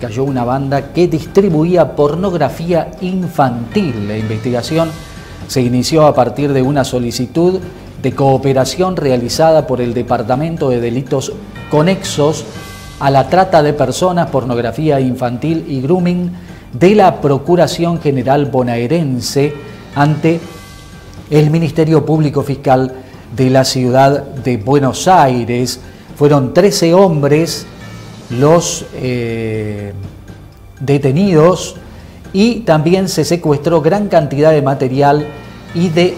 cayó una banda que distribuía pornografía infantil. La investigación se inició a partir de una solicitud de cooperación realizada por el Departamento de Delitos Conexos a la Trata de Personas, Pornografía Infantil y Grooming de la Procuración General Bonaerense ante el Ministerio Público Fiscal de la Ciudad de Buenos Aires. Fueron 13 hombres los detenidos y también se secuestró gran cantidad de material y de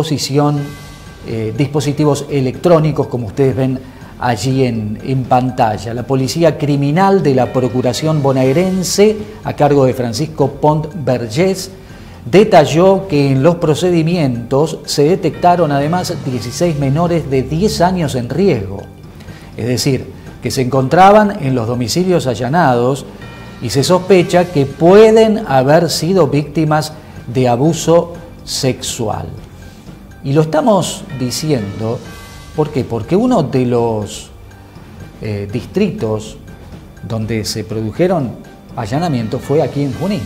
dispositivos electrónicos, como ustedes ven allí en pantalla. La Policía Criminal de la Procuración Bonaerense, a cargo de Francisco Pont Vergés, detalló que en los procedimientos se detectaron además 16 menores de 10 años en riesgo, es decir, que se encontraban en los domicilios allanados y se sospecha que pueden haber sido víctimas de abuso sexual. Y lo estamos diciendo, ¿por qué? Porque uno de los distritos donde se produjeron allanamientos fue aquí en Junín.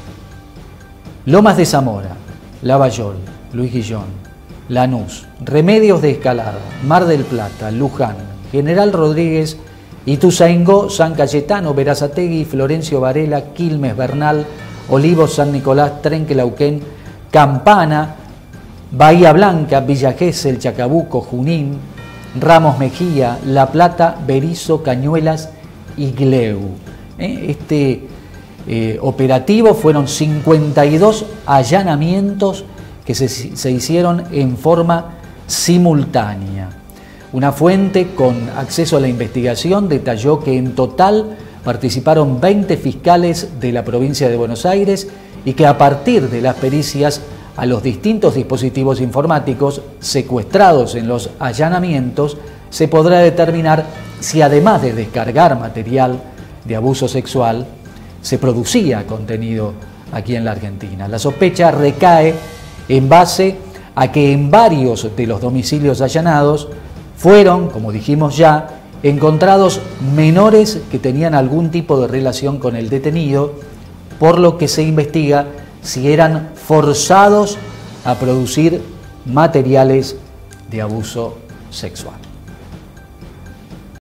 Lomas de Zamora, Lavallol, Luis Guillón, Lanús, Remedios de Escalada, Mar del Plata, Luján, General Rodríguez, Ituzaingó, San Cayetano, Berazategui, Florencio Varela, Quilmes, Bernal, Olivos, San Nicolás, Trenquelauquén, Campana, Bahía Blanca, Villa Gesell, Chacabuco, Junín, Ramos Mejía, La Plata, Berizo, Cañuelas y Gleu. Este operativo fueron 52 allanamientos que se hicieron en forma simultánea. Una fuente con acceso a la investigación detalló que en total participaron 20 fiscales de la provincia de Buenos Aires y que a partir de las pericias a los distintos dispositivos informáticos secuestrados en los allanamientos se podrá determinar si además de descargar material de abuso sexual se producía contenido aquí en la Argentina. La sospecha recae en base a que en varios de los domicilios allanados fueron, como dijimos ya, encontrados menores que tenían algún tipo de relación con el detenido, por lo que se investiga si eran forzados a producir materiales de abuso sexual.